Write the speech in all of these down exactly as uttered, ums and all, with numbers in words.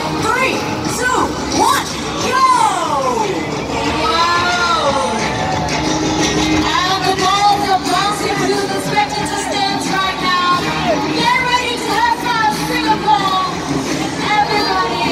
Three, two, one, go! Wow! And the balls are bouncing through the spectator stands right now. Get ready to have fun, Singapore! Everybody!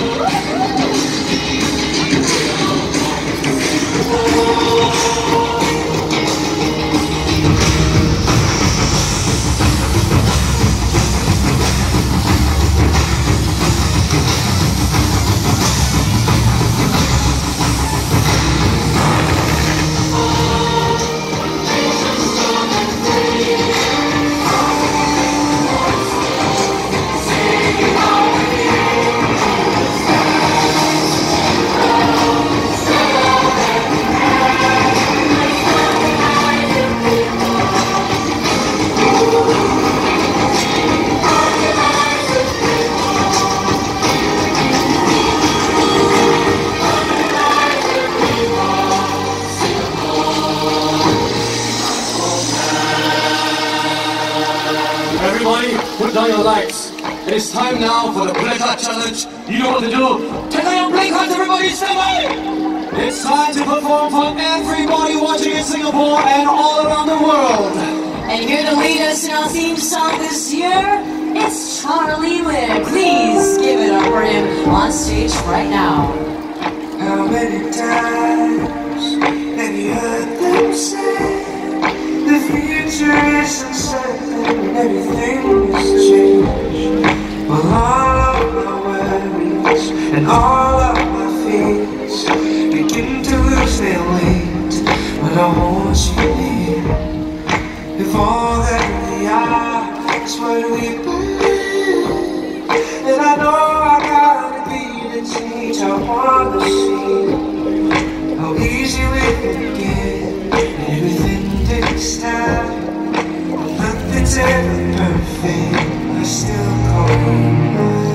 Everybody, put down your lights. It is time now for the Play Card Challenge. You know what to do. Take out your play cards, everybody, stand by! It's time to perform for everybody watching in Singapore and all around the world. And here to lead us in our theme song this year, it's Charlie Ware. Please give it up for him on stage right now. How many times have you heard them say the future is uncertain and everything has changed? Well, all of my worries and all of my fears begin to lose their weight when I want you near. If all that we are is what we believe, then I know I gotta be the change I wanna see. How easy we can get, everything takes time. Nothing's ever perfect, I still call you mine.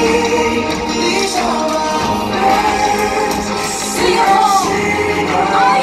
Singapore!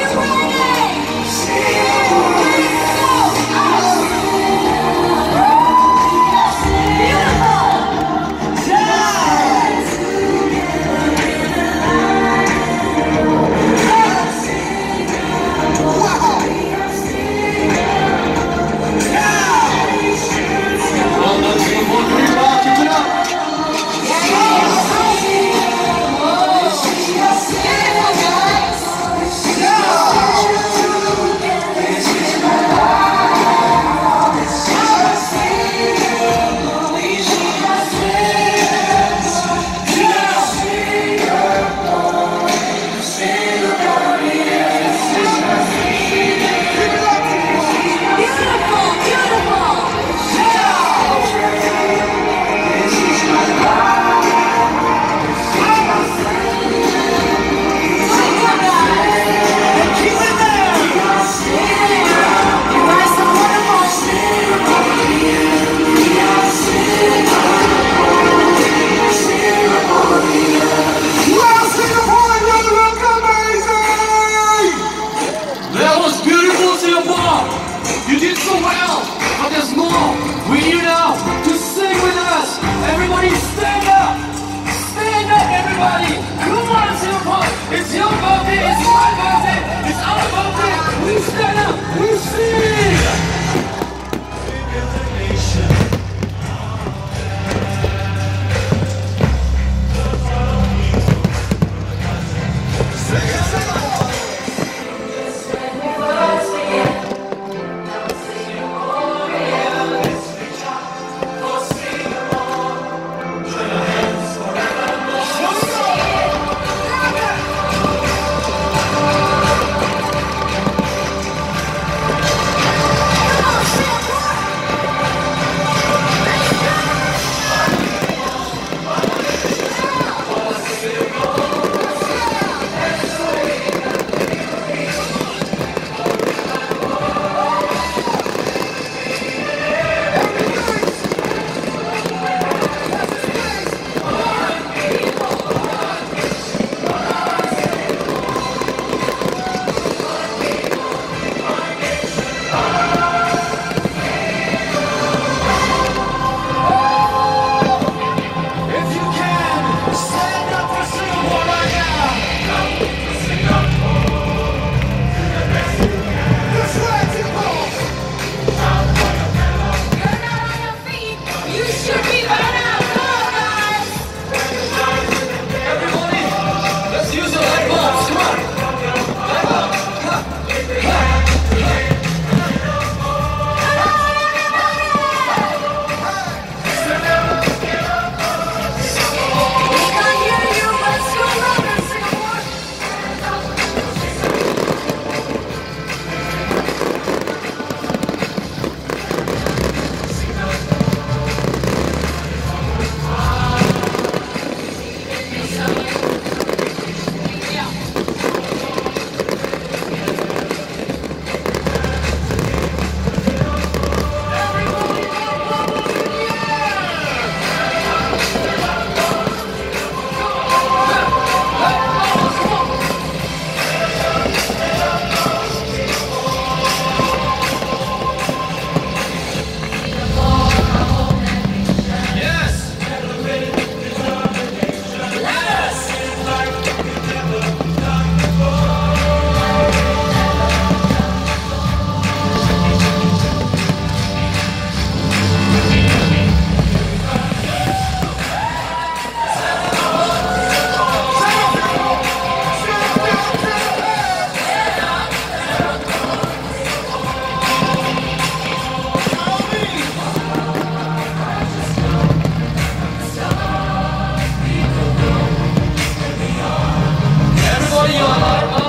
for your